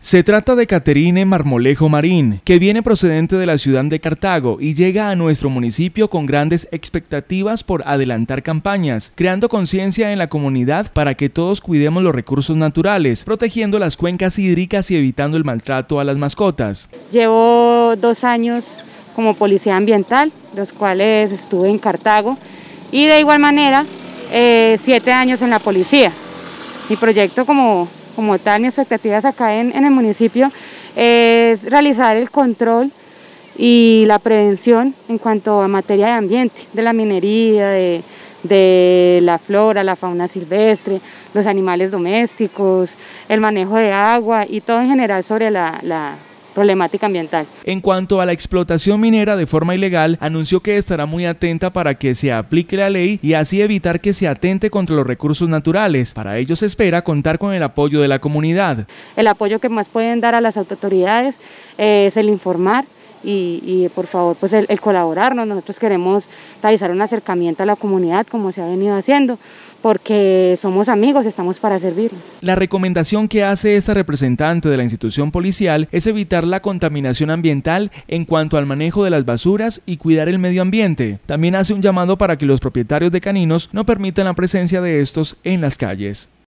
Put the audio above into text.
Se trata de Caterine Marmolejo Marín, que viene procedente de la ciudad de Cartago y llega a nuestro municipio con grandes expectativas por adelantar campañas, creando conciencia en la comunidad para que todos cuidemos los recursos naturales, protegiendo las cuencas hídricas y evitando el maltrato a las mascotas. Llevo 2 años como policía ambiental, los cuales estuve en Cartago, y de igual manera 7 años en la policía. Mi proyecto como tal, mis expectativas acá en el municipio es realizar el control y la prevención en cuanto a materia de ambiente, de la minería, de la flora, la fauna silvestre, los animales domésticos, el manejo de agua y todo en general sobre la problemática ambiental. En cuanto a la explotación minera de forma ilegal, anunció que estará muy atenta para que se aplique la ley y así evitar que se atente contra los recursos naturales. Para ello se espera contar con el apoyo de la comunidad. El apoyo que más pueden dar a las autoridades es el informar y por favor pues el colaborarnos. Nosotros queremos realizar un acercamiento a la comunidad como se ha venido haciendo, porque somos amigos, estamos para servirles. La recomendación que hace esta representante de la institución policial es evitar la contaminación ambiental en cuanto al manejo de las basuras y cuidar el medio ambiente. También hace un llamado para que los propietarios de caninos no permitan la presencia de estos en las calles.